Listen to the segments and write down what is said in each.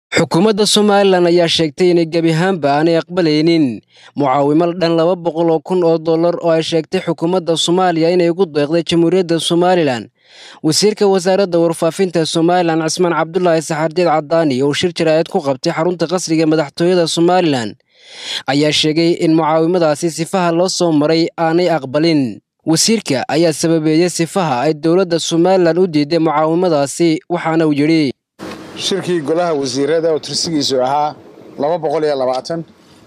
xukuumadda Somaliland ayaa sheegtay inay gabi ahaanba aanay aqbalaynin mucaawimo dhan 200 oo dollar oo ay sheegtay xukuumadda Soomaaliya inay ugu deeqday Jamhuuriyadda Somaliland. Wasiirka Wasaaradda Warfaafinta Somaliland Cismaan Cabdullaahi Saxardiid Cadaani oo shir jaraa'id ku qabtay xarunta qasriga madaxtooyada Somaliland ayaa sheegay in mucaawimadaasi sifaha loo soo maray aanay aqbalin. Wasiirka ayaa sababeeyay sifaha ay dowladda Somaliland u diiday mucaawimadaasi waxaana uu yiri shirkii golaha wasiirada oo tirsigiisu ahaa 220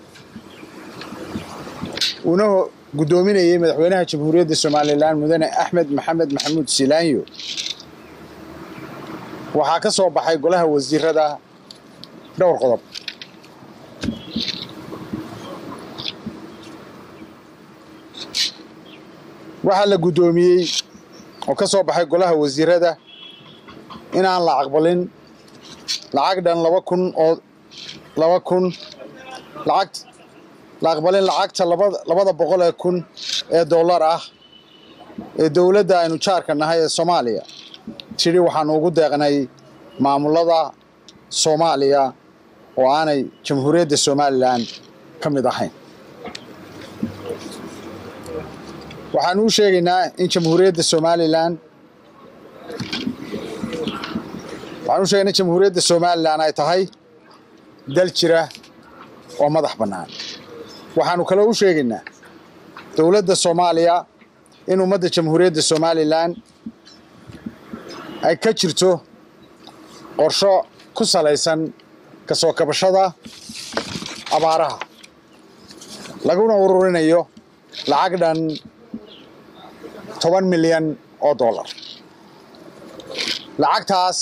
una gudoominayay madaxweynaha Jamhuuriyadda Somaliland mudane Axmed Maxamed Maxamuud Silaanyo waxa ka soo baxay golaha wasiirada dhowr qodob waxa la gudoomiyay oo ka soo baxay golaha wasiirada in aan la aqbalin lacag dhan 200 lacag la aqbalin lacagta 200,000 ee dollar ah ee dawladda aynu jaarka nahay ee Soomaaliya tiri waxaan ugu deeqnay maamulada Soomaaliya oo aanay Jamhuuriyadda Somaliland ka mid ahayn waxaan u sheegaynaa in Jamhuuriyadda Somaliland ay tahay dal jira oo madax bannaan waxaanu kale u sheegaynaa dawladda Soomaaliya in ummadda Jamhuuriyadda Somaliland ay ka jirto qorsho ku salaysan ka soo kabashada abaaraha laguna ururinayo lacag dhan 10 milyan oo dollar lacagtaas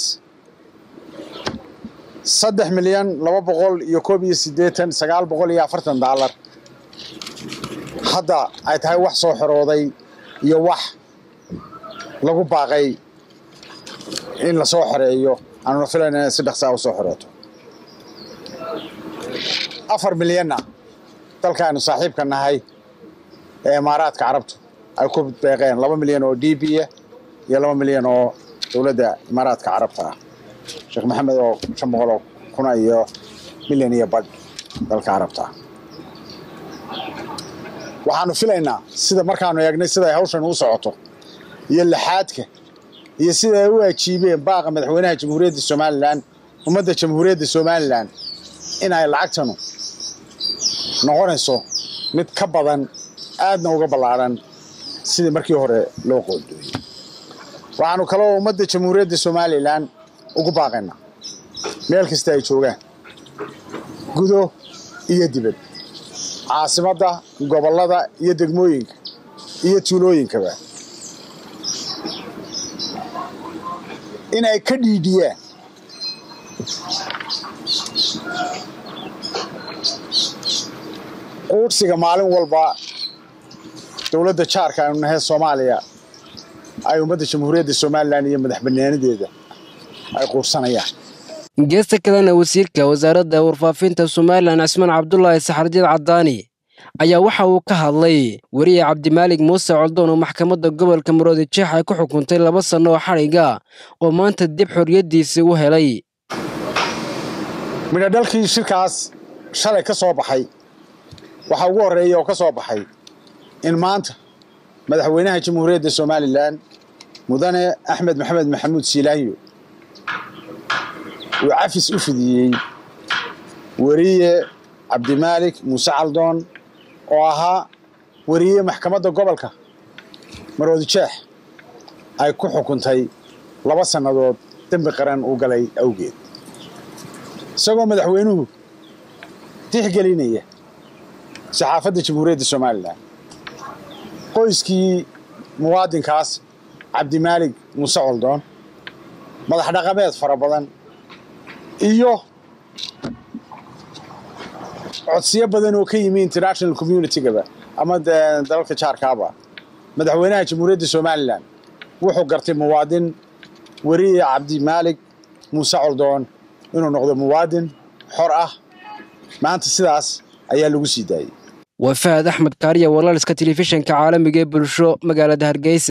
3,281,940 dollar hadda ay tahay wax soo xirooday iyo wax lagu baaqay in la soo xareeyo aanu filaynaa si dhaqso ah soo xirooto 4 milyan dalkaanu saaxiibka nahay ee Imaaraadka Carabtu ay ku deeqeen 2 milyan oo DB iyo 2 milyan oo dawladda Imaaraadka Carabta Sheekh Maxamed oo 500 iyo milyan iyo bad dalka Carabta waxaanu filaynaa sida markaanu eegnay sida ay hawshan u socoto iyo laxaadka iyo sida ay u ajiibeen baaqa madaxweynaha Jamhuuriyadda Somaliland ummadda Jamhuuriyadda Somaliland in ay lacagtanu noqonayso mid ka badan aadna uga ballaaran sidii markii hore loo qodoyay waxaanu kale oo ummadda Jamhuuriyadda Somaliland ugu baaqaynaa meel kasta ay joogaan gudo iyo dibad caasimadda gobolada iyo degmooyinka iyo tuulooyinkaba in ay ka dhiidiyaan qoorsiga maalin walba dawladda jaarka aynu nahay Soomaaliya ay ummadda Jamhuuriyadda Somaliland iyo madaxbannaanideeda ay qoorsanayaan geesta kalena wasiirka wasaaradda warfaafinta Somaliland Cismaan Cabdullaahi Saxardiid Cadaani ayaa waxa uu ka hadlay wariye Cabdimaalig Muuse Coldoon oo maxkamadda gobolka Maroodijeex ay ku xukuntay 2 sano oo xariga oo maanta dib xorriyadiisa u helay midhadhalkii shirkaas shalay ka soo baxay waxa ugu horeeyay oo ka soo baxay in maanta madaxweynaha Jamhuuriyadda Somaliland mudane Axmed Maxamed Maxamuud Silaanyo uu cafis u fidiyay wariye Cabdimaalig Muuse Coldoon oo ahaa wariye maxkamadda gobolka Maroodijeex ay ku xukuntay 2 sanadood dambi qaran uu galay awgeed isagoo madaxweynuhu tixgelinaya saxaafadda Jamhuuriyadda Somaliland qoyskii muwaadinkaas Cabdimaalig Muuse Coldoon madax dhaqameed fara badan iyo codsiyo badan oo ka yimi international community-ga ama dalalka jaarkaaba madaxweynaha Jamhuuriyadda Somaliland wuxuu gartay muwaadin wariye Cabdimaalig Muuse Coldoon inuu noqdo muwaadin xor ah maanta sidaas ayaa lagu sii daayay وفهد أحمد كاريا والله لسك تلفزيون كعالمي جيب الشو مقالة هرجيس